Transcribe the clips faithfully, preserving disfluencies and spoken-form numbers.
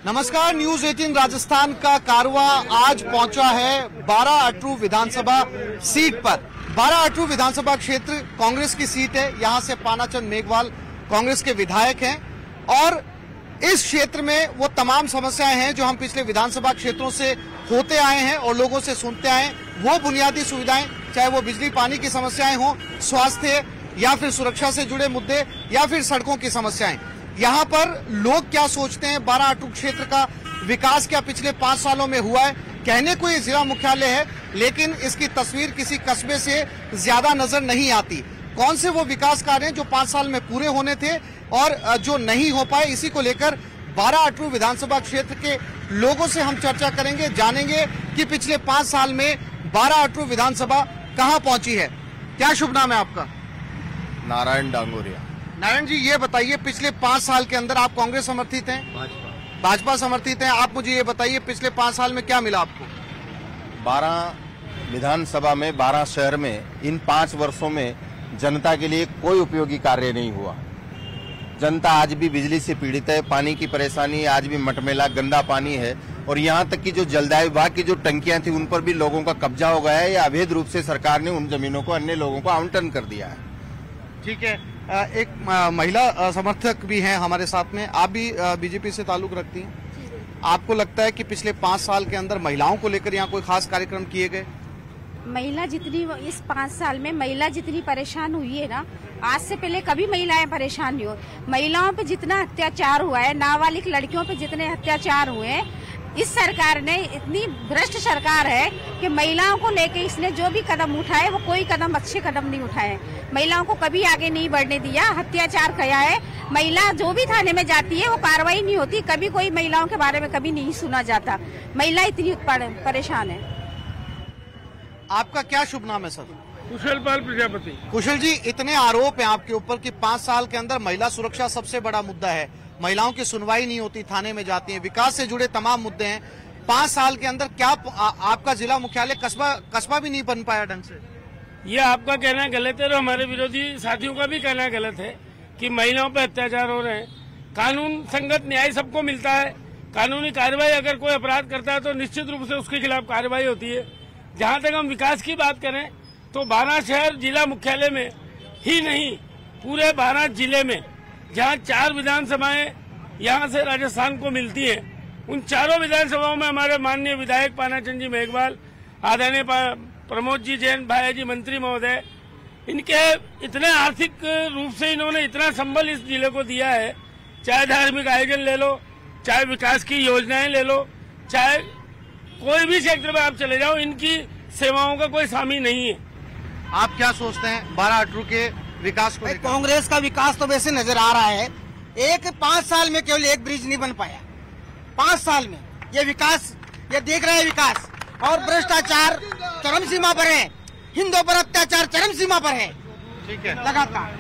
नमस्कार, न्यूज अठारह राजस्थान का कारवा आज पहुंचा है बारह अटरू विधानसभा सीट पर। बारह अटरू विधानसभा क्षेत्र कांग्रेस की सीट है। यहां से पानाचंद मेघवाल कांग्रेस के विधायक हैं और इस क्षेत्र में वो तमाम समस्याएं हैं जो हम पिछले विधानसभा क्षेत्रों से होते आए हैं और लोगों से सुनते आए हैं। वो बुनियादी सुविधाएं, चाहे वो बिजली पानी की समस्याएं हों, स्वास्थ्य या फिर सुरक्षा से जुड़े मुद्दे या फिर सड़कों की समस्याएं, यहाँ पर लोग क्या सोचते हैं, बारह अटरू क्षेत्र का विकास क्या पिछले पांच सालों में हुआ है। कहने को ये जिला मुख्यालय है, लेकिन इसकी तस्वीर किसी कस्बे से ज्यादा नजर नहीं आती। कौन से वो विकास कार्य हैं जो पांच साल में पूरे होने थे और जो नहीं हो पाए, इसी को लेकर बारह अटरू विधानसभा क्षेत्र के लोगों से हम चर्चा करेंगे, जानेंगे कि पिछले पांच साल में बारह अटरू विधानसभा कहाँ पहुंची है। क्या शुभ नाम है आपका? नारायण डांगोरिया। नारायण जी, ये बताइए, पिछले पांच साल के अंदर आप कांग्रेस समर्थित हैं? भाजपा भाजपा समर्थित हैं। आप मुझे ये बताइए, पिछले पांच साल में क्या मिला आपको? बारह विधानसभा में, बारह शहर में इन पांच वर्षों में जनता के लिए कोई उपयोगी कार्य नहीं हुआ। जनता आज भी बिजली से पीड़ित है, पानी की परेशानी आज भी मटमेला गंदा पानी है और यहाँ तक कि जो जलदाय विभाग की जो टंकियां थी उन पर भी लोगों का कब्जा हो गया है या अवैध रूप से सरकार ने उन जमीनों को अन्य लोगों को आवंटन कर दिया है। ठीक है, एक महिला समर्थक भी हैं हमारे साथ में। आप भी बीजेपी से ताल्लुक रखती हैं। आपको लगता है कि पिछले पांच साल के अंदर महिलाओं को लेकर यहाँ कोई खास कार्यक्रम किए गए? महिला जितनी इस पाँच साल में महिला जितनी परेशान हुई है ना, आज से पहले कभी महिलाएं परेशान नहीं हो। महिलाओं पे जितना अत्याचार हुआ है, नाबालिग लड़कियों पे जितने अत्याचार हुए हैं, इस सरकार ने, इतनी भ्रष्ट सरकार है कि महिलाओं को लेके इसने जो भी कदम उठाए वो कोई कदम अच्छे कदम नहीं उठाए। महिलाओं को कभी आगे नहीं बढ़ने दिया, अत्याचार किया है। महिला जो भी थाने में जाती है वो कार्रवाई नहीं होती, कभी कोई महिलाओं के बारे में कभी नहीं सुना जाता। महिला इतनी परेशान है। आपका क्या शुभ नाम है सर? कुशल पाल प्रजापति। कुशल जी, इतने आरोप हैं आपके ऊपर कि पांच साल के अंदर महिला सुरक्षा सबसे बड़ा मुद्दा है, महिलाओं की सुनवाई नहीं होती, थाने में जाती हैं, विकास से जुड़े तमाम मुद्दे हैं। पांच साल के अंदर क्या आ, आपका जिला मुख्यालय कस्बा कस्बा भी नहीं बन पाया ढंग से? ये आपका कहना गलत है और हमारे विरोधी साथियों का भी कहना गलत है कि महिलाओं पर अत्याचार हो रहे हैं। कानून संगत न्याय सबको मिलता है। कानूनी कार्रवाई अगर कोई अपराध करता है तो निश्चित रूप से उसके खिलाफ कार्रवाई होती है। जहाँ तक हम विकास की बात करें तो बारह शहर जिला मुख्यालय में ही नहीं, पूरे बारह जिले में जहाँ चार विधानसभाएं यहाँ से राजस्थान को मिलती है, उन चारों विधानसभाओं में हमारे माननीय विधायक पानाचंद जी मेघवाल, आदरणीय प्रमोद जी जैन भाई जी मंत्री महोदय, इनके इतने आर्थिक रूप से इन्होंने इतना संबल इस जिले को दिया है। चाहे धार्मिक आयोजन ले लो, चाहे विकास की योजनाएं ले लो, चाहे कोई भी क्षेत्र में आप चले जाओ, इनकी सेवाओं का कोई सामी नहीं है। आप क्या सोचते हैं बारह अटरू के विकास को? कांग्रेस का विकास तो वैसे नजर आ रहा है। एक पांच साल में केवल एक ब्रिज नहीं बन पाया। पांच साल में ये विकास, ये देख रहे हैं विकास, और भ्रष्टाचार चरम सीमा पर है, हिंदुओं पर अत्याचार चरम सीमा पर है। ठीक है, लगातार।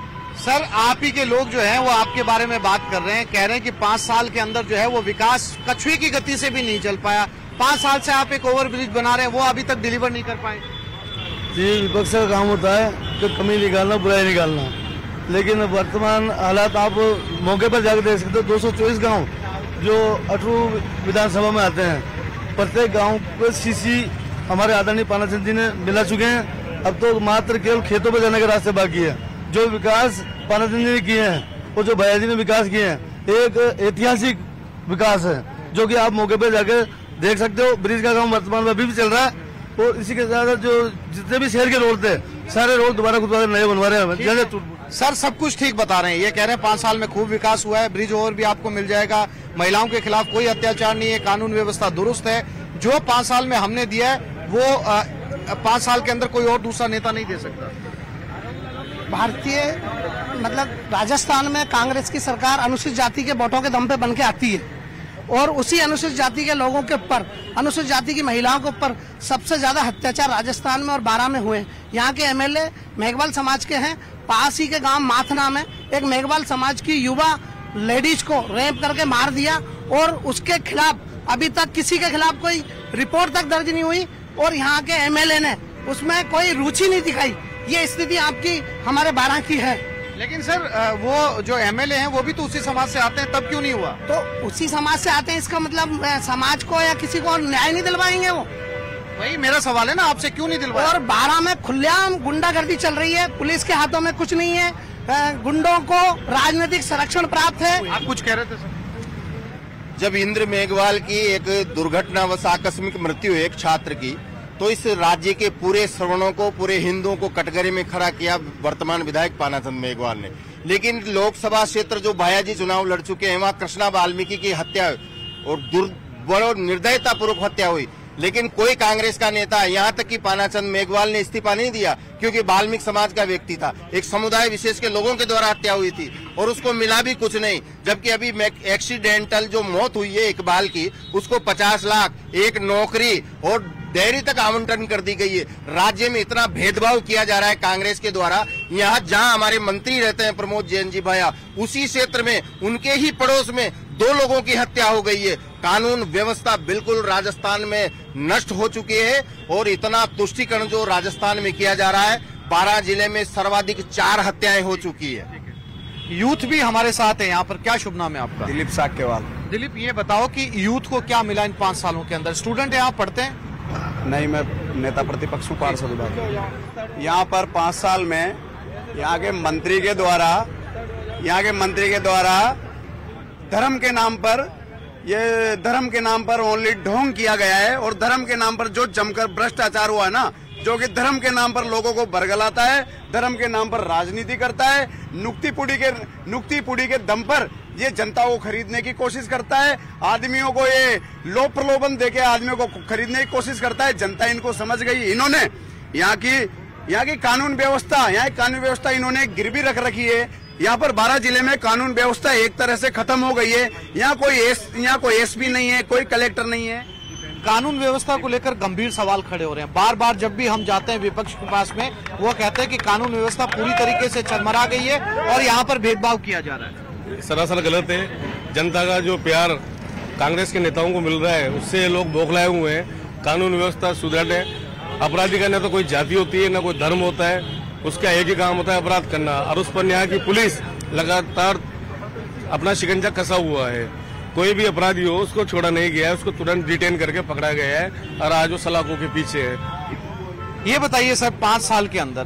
सर, आप ही के लोग जो हैं वो आपके बारे में बात कर रहे हैं, कह रहे हैं कि पांच साल के अंदर जो है वो विकास कछुए की गति से भी नहीं चल पाया। पांच साल से आप एक ओवर ब्रिज बना रहे हैं, वो अभी तक डिलीवर नहीं कर पाए। जी, विपक्ष का काम होता है कि कमी निकालना, बुराई निकालना, लेकिन वर्तमान हालात आप मौके पर जाकर देख सकते हो। दो सौ चौबीस गाँव जो अटरू विधानसभा में आते हैं, प्रत्येक गांव को सीसी हमारे आदरणीय पानाचंद जी ने मिला चुके हैं। अब तो मात्र केवल खेतों पर जाने के रास्ते बाकी है। जो विकास पानाचंद जी ने किए हैं और जो भैया जी ने विकास किए हैं, एक ऐतिहासिक विकास है जो कि आप मौके पर जाकर देख सकते हो। ब्रिज का काम वर्तमान में अभी भी चल रहा है और इसी के साथ जो जितने भी शहर के रोड थे, सारे रोड दोबारा खुदवा नए बनवा रहे हैं। सर, सब कुछ ठीक बता रहे हैं, ये कह रहे हैं पांच साल में खूब विकास हुआ है, ब्रिज ओवर भी आपको मिल जाएगा, महिलाओं के खिलाफ कोई अत्याचार नहीं है, कानून व्यवस्था दुरुस्त है। जो पांच साल में हमने दिया है वो पांच साल के अंदर कोई और दूसरा नेता नहीं दे सकता। भारतीय मतलब राजस्थान में कांग्रेस की सरकार अनुसूचित जाति के वोटों के दम पे बन के आती है और उसी अनुसूचित जाति के लोगों के ऊपर, अनुसूचित जाति की महिलाओं के ऊपर सबसे ज्यादा अत्याचार राजस्थान में और बारह में हुए। यहाँ के एमएलए मेघवाल समाज के हैं। पास ही के गांव माथना में एक मेघवाल समाज की युवा लेडीज को रेप करके मार दिया और उसके खिलाफ अभी तक किसी के खिलाफ कोई रिपोर्ट तक दर्ज नहीं हुई और यहाँ के एमएलए ने उसमें कोई रुचि नहीं दिखाई। ये स्थिति आपकी हमारे बारह की है लेकिन सर वो जो एमएलए हैं वो भी तो उसी समाज से आते हैं, तब क्यों नहीं हुआ? तो उसी समाज से आते हैं, इसका मतलब समाज को या किसी को न्याय नहीं दिलवाएंगे वो? वही मेरा सवाल है ना आपसे, क्यों नहीं दिलवाया? और बारह में खुलेआम गुंडागर्दी चल रही है, पुलिस के हाथों में कुछ नहीं है, गुंडों को राजनीतिक संरक्षण प्राप्त है। आप कुछ कह रहे थे सर? जब इंद्र मेघवाल की एक दुर्घटनावश आकस्मिक मृत्यु हुई एक छात्र की, तो इस राज्य के पूरे श्रवणों को, पूरे हिंदुओं को कटघरे में खड़ा किया वर्तमान विधायक पानाचंद मेघवाल ने। लेकिन लोकसभा क्षेत्र जो भायाजी चुनाव लड़ चुके हैं, वहाँ कृष्णा वाल्मीकि की हत्या और दुर्बल और निर्दयतापूर्वक हत्या हुई, लेकिन कोई कांग्रेस का नेता, यहाँ तक कि पानाचंद मेघवाल ने इस्तीफा नहीं दिया, क्योंकि वाल्मीकि समाज का व्यक्ति था, एक समुदाय विशेष के लोगों के द्वारा हत्या हुई थी और उसको मिला भी कुछ नहीं। जबकि अभी एक्सीडेंटल जो मौत हुई है इकबाल की, उसको पचास लाख, एक नौकरी और डेयरी तक आवंटन कर दी गई है। राज्य में इतना भेदभाव किया जा रहा है कांग्रेस के द्वारा। यहाँ जहाँ हमारे मंत्री रहते हैं प्रमोद जैन जी भैया, उसी क्षेत्र में उनके ही पड़ोस में दो लोगों की हत्या हो गई है। कानून व्यवस्था बिल्कुल राजस्थान में नष्ट हो चुकी है और इतना तुष्टीकरण जो राजस्थान में किया जा रहा है, बारह जिले में सर्वाधिक चार हत्याएं हो चुकी है। यूथ भी हमारे साथ है यहाँ पर, क्या शुभ नाम है आपका? दिलीप साक्यवाल। दिलीप, ये बताओ कि यूथ को क्या मिला इन पाँच सालों के अंदर? स्टूडेंट यहाँ पढ़ते हैं? नहीं, मैं नेता प्रतिपक्ष हूँ पार्षद विभाग। यहाँ पर पाँच साल में यहाँ के मंत्री के द्वारा यहाँ के मंत्री के द्वारा धर्म के नाम पर ये धर्म के नाम पर ओनली ढोंग किया गया है और धर्म के नाम पर जो जमकर भ्रष्टाचार हुआ ना, जो कि धर्म के नाम पर लोगों को बरगलाता है, धर्म के नाम पर राजनीति करता है, नुक्ति पुड़ी के नुक्ति पुड़ी के दम पर ये जनता को खरीदने की कोशिश करता है, आदमियों को ये लोभ प्रलोभन देके आदमियों को खरीदने की कोशिश करता है। जनता इनको समझ गई। इन्होंने यहाँ की यहाँ की कानून व्यवस्था यहाँ की कानून व्यवस्था इन्होंने गिरवी रख रखी है। यहाँ पर बारह जिले में कानून व्यवस्था एक तरह से खत्म हो गई है। यहाँ कोई एस यहाँ कोई एसपी नहीं है, कोई कलेक्टर नहीं है। कानून व्यवस्था को लेकर गंभीर सवाल खड़े हो रहे हैं। बार बार जब भी हम जाते हैं विपक्ष के पास में, वो कहते हैं कि कानून व्यवस्था पूरी तरीके से चरमरा गई है और यहाँ पर भेदभाव किया जा रहा है। सरासर गलत है। जनता का जो प्यार कांग्रेस के नेताओं को मिल रहा है, उससे लोग बौखलाए हुए हैं। कानून व्यवस्था सुदृढ़ है। अपराधी का न तो कोई जाति होती है, न कोई धर्म होता है, उसका एक ही काम होता है अपराध करना। और उस पर यहाँ की पुलिस लगातार अपना शिकंजा कसा हुआ है। कोई भी अपराधी हो उसको छोड़ा नहीं गया है, उसको तुरंत डिटेन करके पकड़ा गया है और आज वो सलाखों के पीछे है। ये बताइए सर, पाँच साल के अंदर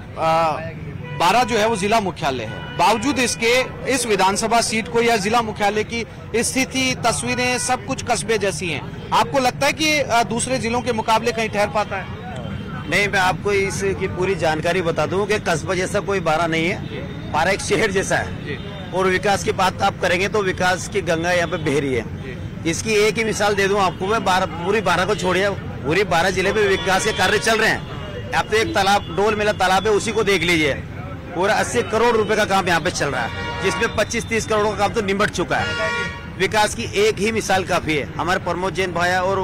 बारह जो है वो जिला मुख्यालय है, बावजूद इसके इस विधानसभा सीट को या जिला मुख्यालय की स्थिति, तस्वीरें सब कुछ कस्बे जैसी हैं। आपको लगता है कि दूसरे जिलों के मुकाबले कहीं ठहर पाता है? नहीं, मैं आपको इसकी पूरी जानकारी बता दूं कि कस्बा जैसा कोई बारह नहीं है, बारह एक शहर जैसा है। और विकास की बात आप करेंगे तो विकास की गंगा यहाँ पे बह रही है। इसकी एक ही मिसाल दे दूं आपको, मैं बारह पूरी बारह को छोड़िए, पूरी बारह जिले में विकास के कार्य चल रहे हैं। आप तो एक तालाब, डोल मेला तालाब है, उसी को देख लीजिए, पूरा अस्सी करोड़ रुपए का काम यहाँ पे चल रहा है, जिसमें पच्चीस तीस करोड़ का काम तो निमट चुका है। विकास की एक ही मिसाल काफी है। हमारे प्रमोद जैन भाया और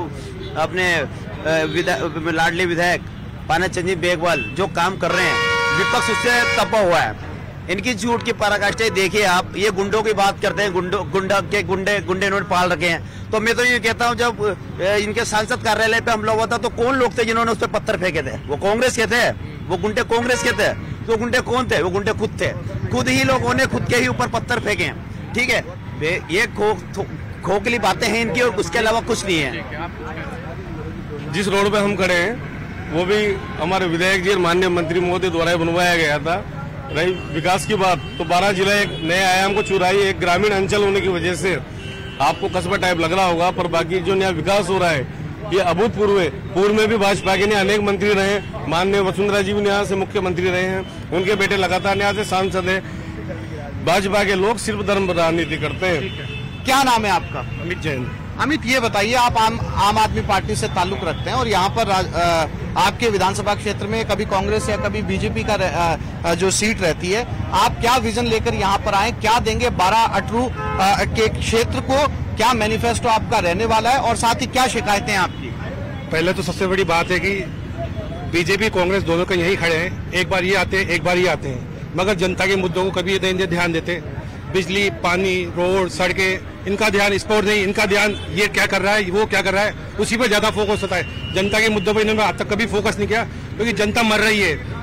अपने लाडली विधायक पानाचंद मेघवाल जो काम कर रहे हैं, विपक्ष उससे तपा हुआ है। इनकी झूठ की पराकाष्ठा देखिए आप। ये गुंडों की बात करते हैं, गुंडों गुंडा के गुंडे गुंडे इन्होंने पाल रखे हैं। तो मैं तो ये कहता हूँ, जब इनके सांसद कार्यालय पे हमला हुआ था तो कौन लोग थे जिन्होंने उस पर पत्थर फेंके थे? वो कांग्रेस के थे, वो गुंडे कांग्रेस के थे। तो गुंडे कौन थे? वो गुंडे खुद थे। खुद ही लोगों ने खुद के ही ऊपर पत्थर फेंके हैं। ठीक है, ये खो खोखली बातें हैं इनकी और उसके अलावा कुछ नहीं है। जिस रोड पे हम खड़े हैं वो भी हमारे विधायक जी और माननीय मंत्री महोदय द्वारा बनवाया गया था। रही विकास की बात, तो बारह जिला एक नए आयाम को चुराई। एक ग्रामीण अंचल होने की वजह से आपको कस्बा टाइप लग रहा होगा, पर बाकी जो नया विकास हो रहा है ये अभूतपूर्व है। पूर्व में भी भाजपा के अनेक मंत्री रहे, माननीय वसुंधरा जी भी यहाँ से मुख्यमंत्री रहे हैं, उनके बेटे लगातार यहाँ से सांसद है। भाजपा के लोग सिर्फ धर्म राजनीति करते हैं। क्या नाम है आपका? अमित जैन। अमित, ये बताइए, आप आम आम आदमी पार्टी से ताल्लुक रखते हैं और यहाँ पर आ, आपके विधानसभा क्षेत्र में कभी कांग्रेस या कभी बीजेपी का आ, जो सीट रहती है, आप क्या विजन लेकर यहाँ पर आए? क्या देंगे बारह अटरू के क्षेत्र को? क्या मैनिफेस्टो आपका रहने वाला है और साथ ही क्या शिकायतें हैं आपकी? पहले तो सबसे बड़ी बात है कि बीजेपी कांग्रेस दोनों कहीं यही खड़े हैं। एक बार ये आते हैं, एक बार ये आते हैं, मगर जनता के मुद्दों को कभी ये ध्यान देते। बिजली, पानी, रोड, सड़कें, इनका ध्यान, स्पोर्ट नहीं, इनका ध्यान ये क्या कर रहा है, वो क्या कर रहा है, उसी पर ज्यादा फोकस होता है। जनता के मुद्दों पर इन्होंने आज तक कभी फोकस नहीं किया, क्योंकि जनता मर रही है।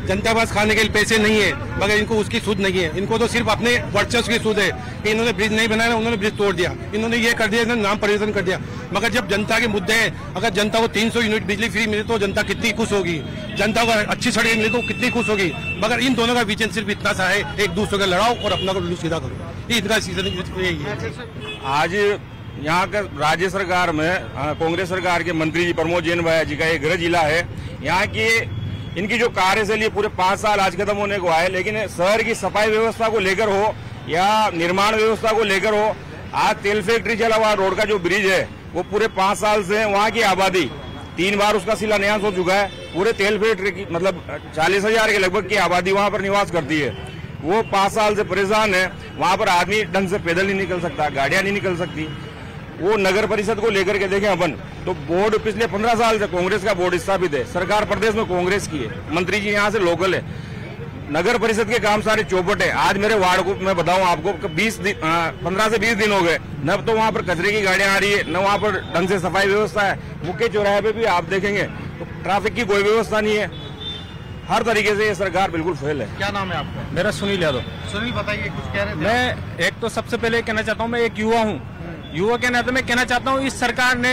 जनता के पास खाने के लिए पैसे नहीं है, मगर इनको उसकी सूझ नहीं है। इनको तो सिर्फ अपने वर्चस्व की सूझ है कि इन्होंने ब्रिज नहीं बनाया, उन्होंने ब्रिज तोड़ दिया, इन्होंने ये कर दिया, इन्होंने नाम परिवर्तन कर दिया। मगर जब जनता के मुद्दे हैं, अगर जनता को तीन सौ यूनिट बिजली फ्री मिले तो जनता कितनी खुश होगी, जनता को अच्छी सड़कें मिले तो कितनी खुश होगी। मगर इन दोनों का विजन सिर्फ इतना सा है, एक दूसरे का लड़ाओ और अपना को सीधा करो, ये इनका सीजन यही है। आज यहाँ का राज्य सरकार में कांग्रेस सरकार के मंत्री जी प्रमोद जैन भैया जी का एक गृह जिला है। यहाँ की इनकी जो कार्यशैली पूरे पांच साल आज खत्म होने को आए, लेकिन शहर की सफाई व्यवस्था को लेकर हो या निर्माण व्यवस्था को लेकर हो, आज तेल फैक्ट्री जलावा रोड का जो ब्रिज है वो पूरे पांच साल से वहाँ की आबादी तीन बार उसका शिलान्यास हो चुका है। पूरे तेल फैक्ट्री की मतलब चालीस हजार के लगभग की आबादी वहाँ पर निवास करती है। वो पांच साल से परेशान है। वहाँ पर आदमी ढंग से पैदल नहीं निकल सकता, गाड़ियां नहीं निकल सकती। वो नगर परिषद को लेकर के देखें अपन तो बोर्ड पिछले पंद्रह साल से कांग्रेस का बोर्ड स्थापित है, सरकार प्रदेश में कांग्रेस की है, मंत्री जी यहाँ से लोकल है, नगर परिषद के काम सारे चौपट है। आज मेरे वार्ड को मैं बताऊं आपको बीस दिन पंद्रह से बीस दिन हो गए, न तो वहाँ पर कचरे की गाड़ियां आ रही है, न वहाँ पर ढंग से सफाई व्यवस्था है। मुख्य चौराहे पे भी आप देखेंगे तो ट्रैफिक की कोई व्यवस्था नहीं है। हर तरीके से ये सरकार बिल्कुल फेल है। क्या नाम है आपका? मेरा सुनील यादव। सुनील बताइए, कुछ कह रहे थे? मैं एक तो सबसे पहले कहना चाहता हूँ, मैं एक युवा हूँ, युवा के नाते मैं कहना चाहता हूँ इस सरकार ने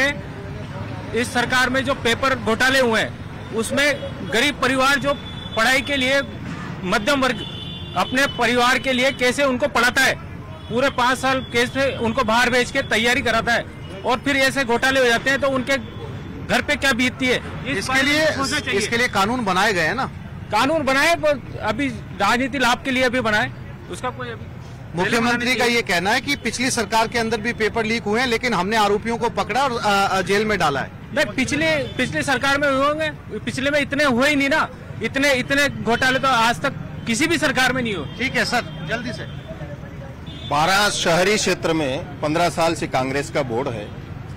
इस सरकार में जो पेपर घोटाले हुए हैं उसमें गरीब परिवार जो पढ़ाई के लिए मध्यम वर्ग अपने परिवार के लिए कैसे उनको पढ़ाता है, पूरे पांच साल कैसे उनको बाहर भेज के तैयारी कराता है और फिर ऐसे घोटाले हो जाते हैं तो उनके घर पे क्या बीतती है। इस इसके लिए इसके लिए कानून बनाए गए हैं ना, कानून बनाए अभी राजनीति लाभ के लिए अभी बनाए, उसका कोई अभी मुख्यमंत्री का ये कहना है कि पिछली सरकार के अंदर भी पेपर लीक हुए हैं लेकिन हमने आरोपियों को पकड़ा और जेल में डाला है। नहीं, पिछले पिछले सरकार में हुए होंगे, पिछले में इतने हुए ही नहीं ना, इतने इतने घोटाले तो आज तक किसी भी सरकार में नहीं हो। ठीक है सर, जल्दी से। बारह शहरी क्षेत्र में पंद्रह साल से कांग्रेस का बोर्ड है।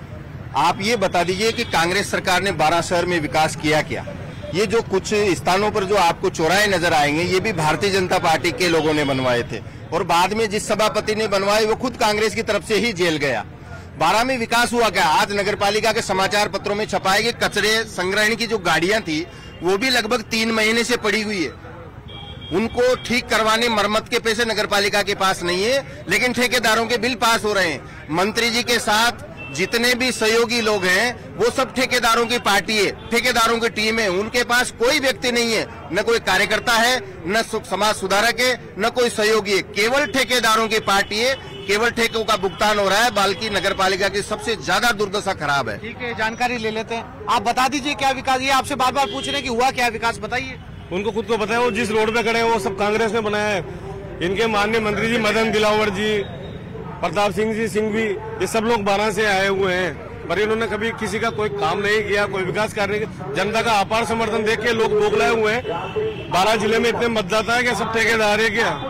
आप ये बता दीजिए कि कांग्रेस सरकार ने बारह शहर में विकास किया क्या? ये जो कुछ स्थानों पर जो आपको चौराहे नजर आएंगे ये भी भारतीय जनता पार्टी के लोगों ने बनवाए थे और बाद में जिस सभापति ने बनवाए वो खुद कांग्रेस की तरफ से ही जेल गया। बारह में विकास हुआ क्या? आज नगरपालिका के समाचार पत्रों में छपाए गए कचरे संग्रहण की जो गाड़ियां थी वो भी लगभग तीन महीने से पड़ी हुई है। उनको ठीक करवाने मरम्मत के पैसे नगरपालिका के पास नहीं है, लेकिन ठेकेदारों के बिल पास हो रहे हैं। मंत्री जी के साथ जितने भी सहयोगी लोग हैं वो सब ठेकेदारों की पार्टी है, ठेकेदारों की टीम है। उनके पास कोई व्यक्ति नहीं है, न कोई कार्यकर्ता है, न समाज सुधारक है, न कोई सहयोगी है, केवल ठेकेदारों की पार्टी है। केवल ठेकों का भुगतान हो रहा है, बल्कि नगरपालिका की सबसे ज्यादा दुर्दशा खराब है। ठीक है, जानकारी ले लेते हैं। आप बता दीजिए क्या विकास, ये आपसे बार बार पूछ रहे हैं कि हुआ क्या विकास, बताइए। उनको खुद को पता है, वो जिस रोड पे खड़े हैं वो सब कांग्रेस ने बनाया है। इनके माननीय मंत्री जी मदन दिलावर जी, प्रताप सिंह जी सिंह भी, ये सब लोग बारह से आए हुए हैं, पर इन्होंने कभी किसी का कोई काम नहीं किया, कोई विकास कार्य नहीं। जनता का अपार समर्थन देख के लोग बोगलाए हुए हैं। बारह जिले में इतने मतदाता है कि सब ठेकेदार है क्या?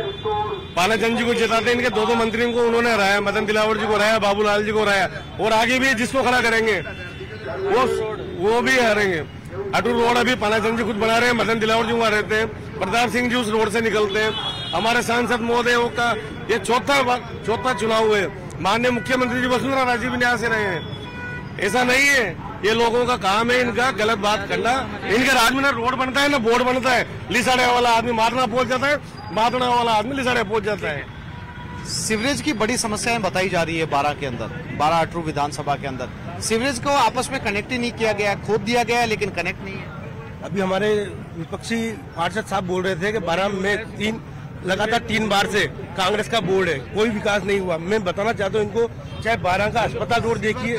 पानाचंद जी को जिताते, इनके दो दो मंत्रियों को उन्होंने हराया, मदन दिलावर जी को हराया, बाबूलाल जी को हराया, और आगे भी जिसको खड़ा करेंगे वो वो भी हारेंगे। अटूर रोड अभी पानाचंद जी खुद बना रहे हैं, मदन दिलावर जी वहाँ रहते हैं, प्रताप सिंह जी उस रोड से निकलते हैं। हमारे सांसद महोदय का ये चौथा चौथा चुनाव है। माननीय मुख्यमंत्री जी वसुंधरा राजे भी यहाँ से रहे हैं। ऐसा नहीं है, ये लोगों का काम है इनका गलत बात करना। इनके राज्य में ना रोड बनता है ना बोर्ड बनता है। लिसाड़े वाला आदमी मारना पहुंच जाता है, मारने वाला आदमी लिसाड़े पहुंच जाता है। सीवरेज की बड़ी समस्याएं बताई जा रही है बारह के अंदर, बारह अटरू विधानसभा के अंदर सीवरेज को आपस में कनेक्ट ही नहीं किया गया, खोद दिया गया है लेकिन कनेक्ट नहीं है। अभी हमारे विपक्षी पार्षद साहब बोल रहे थे कि बारह में तीन लगातार तीन बार से कांग्रेस का बोर्ड है, कोई विकास नहीं हुआ। मैं बताना चाहता हूँ इनको, चाहे बारह का अस्पताल रोड देखिए,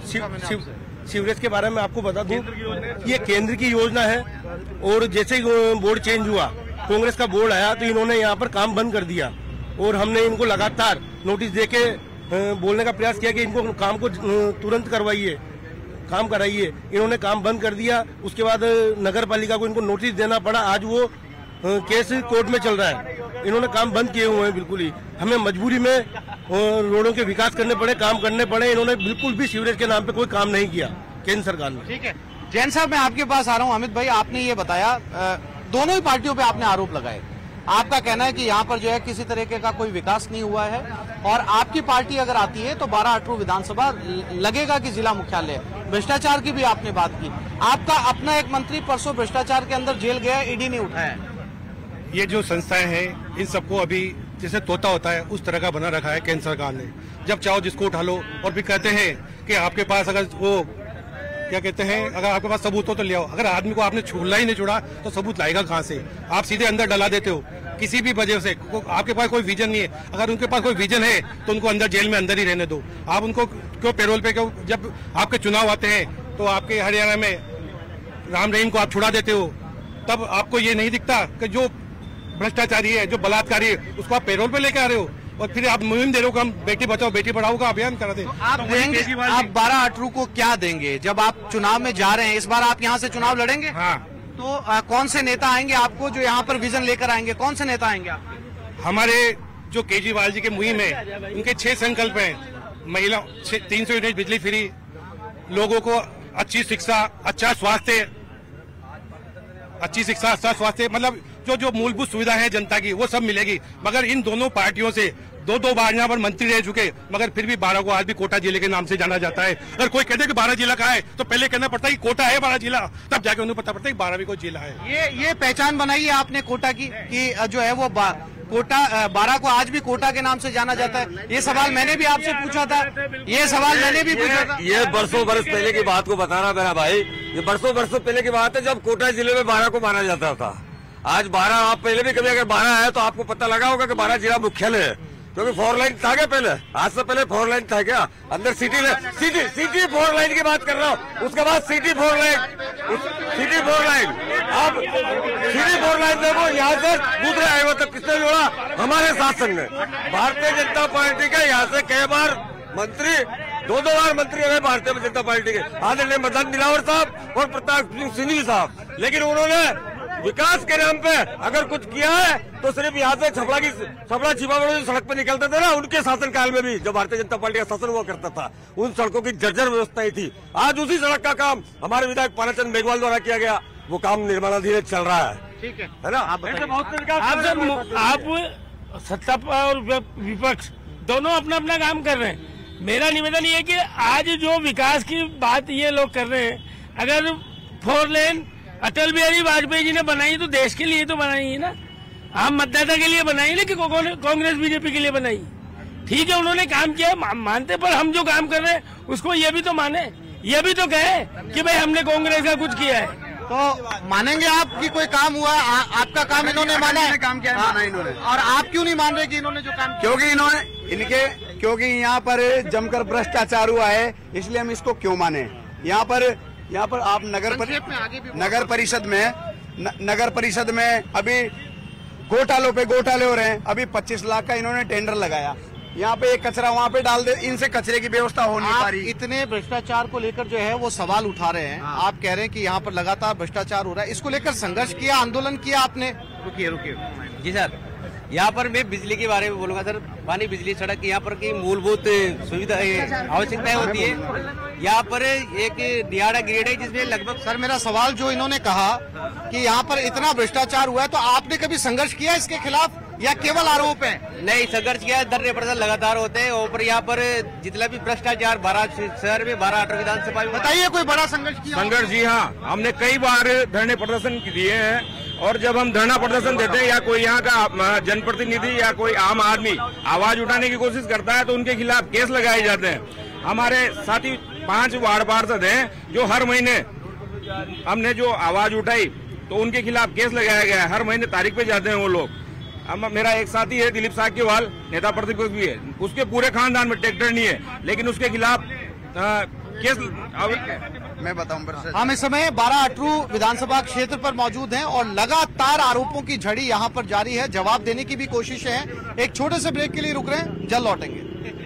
सीवरेज के बारे में आपको बता दूं, ये केंद्र की योजना है। और जैसे ही बोर्ड चेंज हुआ, कांग्रेस का बोर्ड आया तो इन्होंने यहाँ पर काम बंद कर दिया और हमने इनको लगातार नोटिस देके बोलने का प्रयास किया कि इनको काम को तुरंत करवाइए, काम कराइए। इन्होंने काम बंद कर दिया। उसके बाद नगर पालिका को इनको नोटिस देना पड़ा। आज वो केस कोर्ट में चल रहा है। इन्होंने काम बंद किए हुए हैं बिल्कुल ही। हमें मजबूरी में रोडों के विकास करने पड़े, काम करने पड़े। इन्होंने बिल्कुल भी सीवरेज के नाम पे कोई काम नहीं किया केंद्र सरकार ने। ठीक है, जैन साहब मैं आपके पास आ रहा हूँ। अमित भाई, आपने ये बताया, दोनों ही पार्टियों पे आपने आरोप लगाए। आपका कहना है कि यहाँ पर जो है किसी तरीके का कोई विकास नहीं हुआ है और आपकी पार्टी अगर आती है तो बारह अटरू विधानसभा लगेगा कि जिला मुख्यालय। भ्रष्टाचार की भी आपने बात की। आपका अपना एक मंत्री परसों भ्रष्टाचार के अंदर जेल गया, ईडी ने उठाया। ये जो संस्थाएं हैं इन सबको अभी जैसे तोता होता है उस तरह का बना रखा है केंद्र सरकार ने। जब चाहो जिसको उठा लो, और भी कहते हैं कि आपके पास अगर वो क्या कहते हैं, अगर आपके पास सबूत हो तो ले आओ। अगर आदमी को आपने छुला ही नहीं छोड़ा तो सबूत लाएगा कहाँ से? आप सीधे अंदर डला देते हो किसी भी वजह से। आपके पास कोई विजन नहीं है, अगर उनके पास कोई विजन है तो उनको अंदर जेल में अंदर ही रहने दो। आप उनको क्यों पैरोल पे, क्यों जब आपके चुनाव आते हैं तो आपके हरियाणा में राम रहीम को आप छुड़ा देते हो, तब आपको ये नहीं दिखता कि जो भ्रष्टाचारी है, जो बलात्कारी है, उसको आप पैरोल पे लेके आ रहे हो, और फिर आप मुहिम दे रहे हो कि हम बेटी बचाओ बेटी पढ़ाओ का अभियान करा दें। आप देंगे, आप बारह अटरू को क्या देंगे जब आप चुनाव में जा रहे हैं? इस बार आप यहाँ से चुनाव लड़ेंगे? हाँ। तो आ, कौन से नेता आएंगे आपको जो यहाँ पर विजन लेकर आएंगे? कौन से नेता आएंगे आपके? हमारे जो केजरीवाल जी के मुहिम है, उनके छह संकल्प हैं। महिला तीन सौ यूनिट बिजली फ्री, लोगों को अच्छी शिक्षा, अच्छा स्वास्थ्य, अच्छी शिक्षा, अच्छा स्वास्थ्य, मतलब जो जो मूलभूत सुविधा है जनता की वो सब मिलेगी। मगर इन दोनों पार्टियों से दो दो बार यहाँ पर मंत्री रह चुके, मगर फिर भी बारह को आज भी कोटा जिले के नाम से जाना जाता है। अगर कोई कहते कि बारह जिला का है तो पहले कहना पड़ता है कि कोटा है बारह जिला, तब जाके उन्हें पता पड़ता है कि बारह भी कोई जिला है। ये ये पहचान बनाई है आपने कोटा की कि जो है वो कोटा बारह को आज भी कोटा के नाम से जाना जाता है। ये सवाल मैंने भी आपसे पूछा था, ये सवाल मैंने भी पूछा था। ये बरसों बरस पहले की बात को बताना मेरा भाई, ये बरसों बरसों पहले की बात है जब कोटा जिले में बारह को माना जाता था। आज बारह, आप पहले भी कभी अगर बारह है तो आपको पता लगा होगा कि बारह जिला मुख्यालय है, क्योंकि फोर लाइन था क्या पहले? आज से पहले फोर लाइन था क्या? अंदर city city city four line की बात कर रहा हूँ, उसके बाद city four line, city four line, अब सिटी फोर लाइन देखो यहाँ से दूसरे हाईवे तक किसने जोड़ा? हमारे शासन ने, भारतीय जनता पार्टी के यहाँ से कई बार मंत्री, दो दो बार मंत्री रहे भारतीय जनता पार्टी के, आदरणीय मदन दिलावर साहब और प्रताप सिंह सिंह साहब। लेकिन उन्होंने विकास के नाम पे अगर कुछ किया है तो सिर्फ यहाँ से छपड़ा की छपड़ा छिपावड़ा जो सड़क पे निकलते थे ना, उनके शासन काल में भी, जब भारतीय जनता पार्टी का शासन हुआ करता था, उन सड़कों की जर्जर व्यवस्था ही थी। आज उसी सड़क का काम हमारे विधायक पानाचंद मेघवाल द्वारा किया गया, वो काम निर्माणाधीन चल रहा है। ठीक है, है ना? आप आप सत्ता और विपक्ष दोनों अपना अपना काम कर रहे हैं। मेरा निवेदन ये है कि आज जो विकास की बात ये लोग कर रहे हैं, अगर फोर लेन अटल बिहारी वाजपेयी जी ने बनाई तो देश के लिए तो बनाई है ना, आम मतदाता के लिए बनाई ना कि कांग्रेस बीजेपी के लिए बनाई? ठीक है, उन्होंने काम किया, मानते, पर हम जो काम कर रहे हैं उसको ये भी तो माने, ये भी तो कहे कि भाई हमने कांग्रेस का कुछ किया है। तो मानेंगे आप कि कोई काम हुआ? आ, आपका काम इन्होंने माना है, काम किया माना इन्होंने, और आप क्यों नहीं मान रहे कि इन्होंने जो काम? क्योंकि इन्होंने इनके क्योंकि यहाँ पर जमकर भ्रष्टाचार हुआ है, इसलिए हम इसको क्यों माने। यहाँ पर यहाँ पर आप नगर पर, नगर परिषद में न, नगर परिषद में अभी घोटालों पे घोटाले हो रहे हैं। अभी पच्चीस लाख का इन्होंने टेंडर लगाया, यहाँ पे एक कचरा वहाँ पे डाल दे, इनसे कचरे की व्यवस्था हो नहीं पा रही। इतने भ्रष्टाचार को लेकर जो है वो सवाल उठा रहे हैं। हाँ। आप कह रहे हैं कि यहाँ पर लगातार भ्रष्टाचार हो रहा है, इसको लेकर संघर्ष किया, आंदोलन किया आपने? रुकिए रुकिए जी सर, यहाँ पर मैं बिजली के बारे में बोलूंगा सर। पानी, बिजली, सड़क, यहाँ पर की मूलभूत सुविधा आवश्यकताएं होती है। यहाँ पर एक दिहाड़ा ग्रेड है जिसमें लगभग, सर मेरा सवाल जो इन्होंने कहा कि यहाँ पर इतना भ्रष्टाचार हुआ है, तो आपने कभी संघर्ष किया इसके खिलाफ या केवल आरोप है? नहीं, संघर्ष किया, धरने प्रदर्शन लगातार होते हैं। और यहाँ पर जितना भी भ्रष्टाचार बारह शहर में, बारह अटल विधानसभा में, बताइए कोई बड़ा संघर्ष किया? संघर्ष जी हाँ, हमने कई बार धरने प्रदर्शन दिए हैं, और जब हम धरना प्रदर्शन देते हैं या कोई यहाँ का जनप्रतिनिधि या कोई आम आदमी आवाज उठाने की कोशिश करता है तो उनके खिलाफ केस लगाए जाते हैं। हमारे साथी पांच वार्ड पार्षद हैं जो हर महीने हमने जो आवाज उठाई तो उनके खिलाफ केस लगाया गया है, हर महीने तारीख पे जाते हैं वो लोग। हम, मेरा एक साथी है दिलीप साक्यवाल, नेता प्रतिपक्ष भी है, उसके पूरे खानदान में ट्रैक्टर नहीं है, लेकिन उसके खिलाफ आ, केस। मैं बताऊं, हम इस समय बारह अटरू विधानसभा क्षेत्र पर मौजूद हैं और लगातार आरोपों की झड़ी यहाँ पर जारी है। जवाब देने की भी कोशिश है। एक छोटे से ब्रेक के लिए रुक रहे हैं, जल्द लौटेंगे।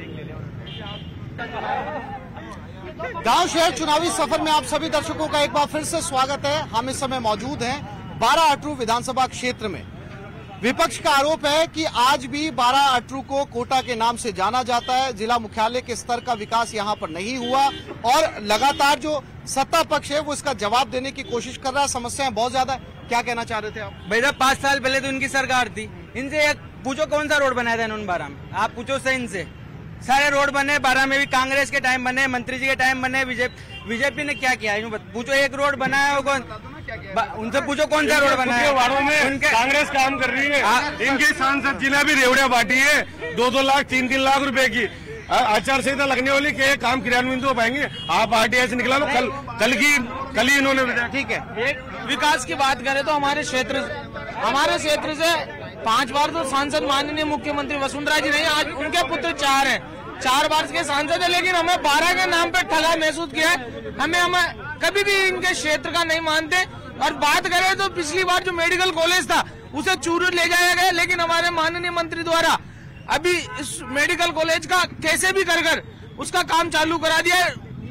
गांव शहर चुनावी सफर में आप सभी दर्शकों का एक बार फिर से स्वागत है। हम इस समय मौजूद हैं बारह अटरू विधानसभा क्षेत्र में। विपक्ष का आरोप है कि आज भी बारह अटरू को कोटा के नाम से जाना जाता है। जिला मुख्यालय के स्तर का विकास यहां पर नहीं हुआ और लगातार जो सत्ता पक्ष है वो इसका जवाब देने की कोशिश कर रहा है। समस्याएं बहुत ज्यादा है। क्या कहना चाह रहे थे आप? भाई साहब, पाँच साल पहले तो इनकी सरकार थी, इनसे पूछो कौन सा रोड बनाया था इन्होंने बारह में, आप पूछो से इनसे। सारे रोड बने, बारह में भी कांग्रेस के टाइम बने, मंत्री जी के टाइम बने, बीजेपी ने क्या किया है पूछो। एक रोड बना है वो कौन, उनसे पूछो कौन सा रोड बना है। वार्डों में उनके कांग्रेस काम कर रही है। इनके सांसद जी ने भी रेवड़िया बांटी है दो दो लाख तीन तीन लाख रुपए की। आचार संहिता लगने वाली के काम क्रियान्वित हो पाएंगे। आप आरटीआई से निकला लो, कल कल की कल ही इन्होंने। ठीक है, एक विकास की बात करें तो हमारे क्षेत्र हमारे क्षेत्र से पांच बार तो सांसद माननीय मुख्यमंत्री वसुंधरा जी नहीं, आज उनके पुत्र चार हैं, चार बार के सांसद है, लेकिन हमें बारह के नाम पे ठगा महसूस किया है। हमें हमें कभी भी इनके क्षेत्र का नहीं मानते। और बात करें तो पिछली बार जो मेडिकल कॉलेज था उसे चूरू ले जाया गया, लेकिन हमारे माननीय मंत्री द्वारा अभी इस मेडिकल कॉलेज का कैसे भी कर कर उसका काम चालू करा दिया।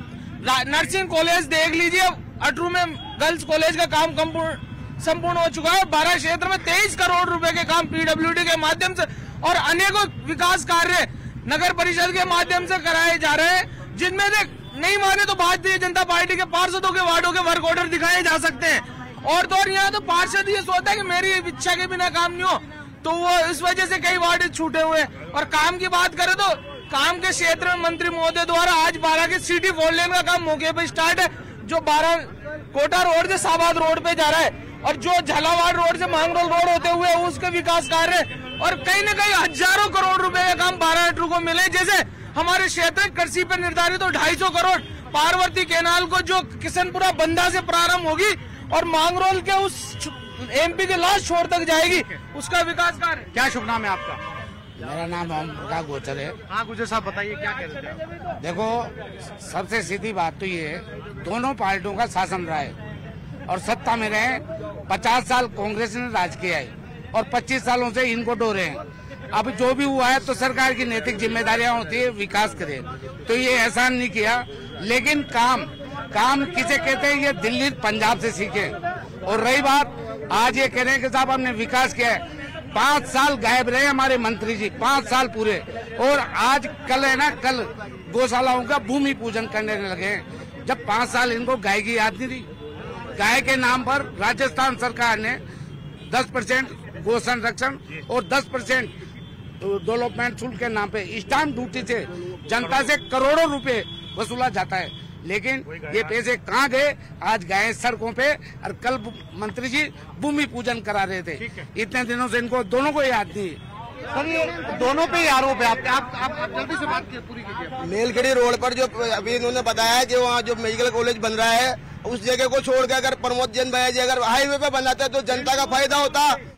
नर्सिंग कॉलेज देख लीजिए, अटरू में गर्ल्स कॉलेज का काम संपूर्ण हो चुका है। बारह क्षेत्र में तेईस करोड़ रुपए के काम पीडब्ल्यूडी के माध्यम से और अनेकों विकास कार्य नगर परिषद के माध्यम से कराए जा रहे हैं, जिनमें से नहीं माने तो भारतीय जनता पार्टी के पार्षदों के वार्डों के वर्क ऑर्डर दिखाए जा सकते हैं। और तो और यहाँ तो पार्षद ये सोचता है कि मेरी इच्छा के बिना काम नहीं हो, तो वो इस वजह से कई वार्ड छूटे हुए। और काम की बात करें तो काम के क्षेत्र में मंत्री महोदय द्वारा आज बारह के सिटी फोर लेन का काम मौके पर स्टार्ट है, जो बारह कोटा रोड से साबाद रोड पे जा रहा है, और जो झालावाड़ रोड से मांगरोल रोड होते हुए उसके विकास कार्य, और कहीं न कहीं हजारों करोड़ रुपए का काम बारह अटरू को मिले। जैसे हमारे क्षेत्र कृषि पर निर्धारित तो ढाई सौ करोड़ पार्वती कैनाल को जो किशनपुरा बंधा से प्रारंभ होगी और मांगरोल के उस एमपी के लास्ट छोर तक जाएगी, उसका विकास कार्य। क्या शुभ नाम है आपका? मेरा नाम ओम प्रकाश गोचर है। हाँ गुजर साहब बताइए क्या कह रहे हैं? देखो, सबसे सीधी बात तो ये है, दोनों पार्टियों का शासन रहा है और सत्ता में रहे। पचास साल कांग्रेस ने राज किया है और पच्चीस सालों से इनको डोरे हैं। अब जो भी हुआ है तो सरकार की नैतिक जिम्मेदारियां होती है, विकास करे, तो ये एहसान नहीं किया। लेकिन काम काम किसे कहते हैं, ये दिल्ली पंजाब से सीखे। और रही बात, आज ये कह रहे हैं कि साहब हमने विकास किया है, पाँच साल गायब रहे हमारे मंत्री जी, पाँच साल पूरे, और आज कल है ना, कल गौशालाओं का भूमि पूजन करने लगे हैं। जब पाँच साल इनको गाय की याद नहीं रही। गाय के नाम पर राजस्थान सरकार ने दस परसेंट गो संरक्षण और दस परसेंट डेवलपमेंट शुल्क के नाम पे स्टाम्प ड्यूटी से जनता से करोड़ों रुपए वसूला जाता है, लेकिन ये पैसे कहाँ गए? आज गए सड़कों पे, और कल मंत्री जी भूमि पूजन करा रहे थे। इतने दिनों से इनको दोनों को याद नहीं है। सर, ये दोनों पे आरोप है। आप आप, आप, आप जल्दी से बात पूरी कीजिए। मेलखेड़ी रोड पर जो अभी इन्होंने बताया कि वहाँ जो मेडिकल कॉलेज बन रहा है, उस जगह को छोड़ के अगर प्रमोद जैन भैया जी अगर हाईवे पे बनाते तो जनता का फायदा होता।